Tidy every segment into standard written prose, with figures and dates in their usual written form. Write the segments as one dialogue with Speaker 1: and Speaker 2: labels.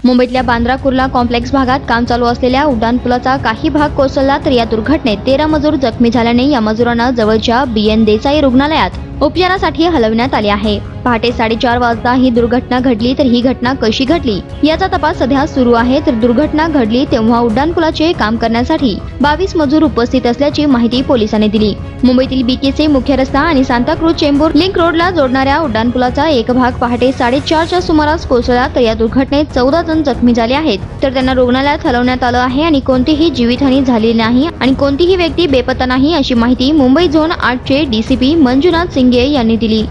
Speaker 1: मुंबईतल्या बांद्रा कुर्ला कॉम्प्लेक्स भागात काम चालू असलेल्या उड्डाणपुलाचा काही भाग कोसळला, तर या दुर्घटनेत 13 मजूर जखमी झाल्याने या मजुरांना जवळच्या BN देसाई रुग्णालयात उपचारासाठी हलविण्यात आले आहे। पहाटे 4:30 वाजता ही दुर्घटना घडली, तर ही घटना कशी घडली याचा तपास सध्या सुरू आहे। तर दुर्घटना घडली तेव्हा उड्डाणपुलाचे काम करण्यासाठी 22 मजूर उपस्थित असल्याची माहिती पोलिसांनी दिली। मुंबईतील BKC मुख्य रस्ता आणि सांताक्रूज चेंबूर लिंक रोडला जोडणाऱ्या उड्डाणपुलाचा एक भाग पहाटे 4:30च्या सुमारास कोसळला, तर या दुर्घटनेत 14 जण जखमी झाले आहेत, तर त्यांना रुग्णालयात हलवण्यात आलं आहे आणि कोणतीही जीवितहानी झालेली नाही आणि कोणतीही व्यक्ती बेपत्ता नाही, अशी माहिती मुंबई झोन 8 चे DCP मंजुनाथ सिंगे यांनी दिली।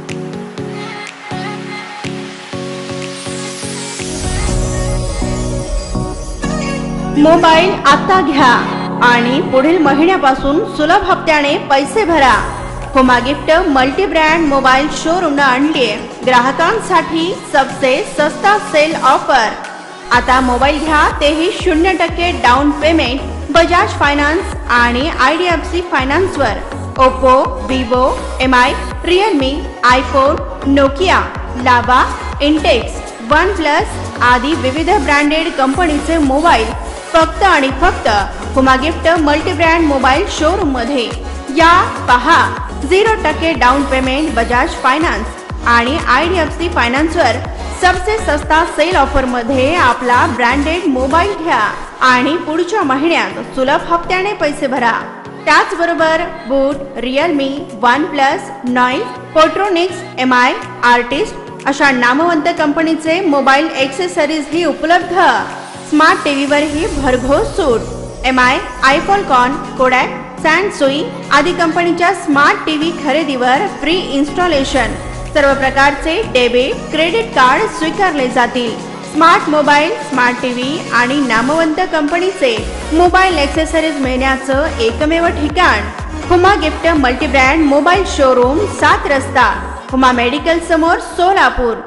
Speaker 2: मोबाईल आता घ्या आणि पुढील महिन्यापासून सुलभ हप्त्याने पैसे भरा। Huma gift multi brand mobile showroom आणली ग्राहकांसाठी सबसे सस्ता सेल ऑफर। आता मोबाईल घ्या तेही 0% डाउन पेमेंट बजाज फायनान्स आणि IDFC फायनान्स वर। Oppo, Vivo, MI, Realme, iPhone, Nokia, Lava, Intex, OnePlus आदी विविध ब्रँडेड कंपनीचे मोबाईल फक्त आणि फक्त Huma gift multi brand mobile showroom मध्ये या पहा। 0% डाउन पेमेंट बजाज फायनान्स आणि IDFC फायनान्स वर सबसे सस्ता सेल ऑफर मध्ये आपला ब्रँडेड मोबाईल घ्या आणि पुढच्या महिन्यात सुलभ हप्त्याने पैसे भरा। त्याचबरोबर boAt, Realme, OnePlus, Noise, Photonics, MI, Artist अशा नामवंत कंपनीचे मोबाईल एक्सेसरीज ही उपलब्ध। स्मार्ट टीव्ही वर ही भरघोस सूट। MI, आयफॉलकॉन, कोडॅक, सॅमसुई आदी कंपनीच्या स्मार्ट टीव्ही खरेदीवर फ्री इन्स्टॉलेशन। सर्व प्रकारचे डेबिट क्रेडिट कार्ड स्वीकारले जातील। स्मार्ट मोबाईल, स्मार्ट टीव्ही आणि नामवंत कंपनीचे मोबाईल एक्सेसरीज मिळण्याचं एकमेव ठिकाण Huma gift multi brand mobile showroom, 7 रस्ता, हुमा मेडिकल समोर, सोलापूर।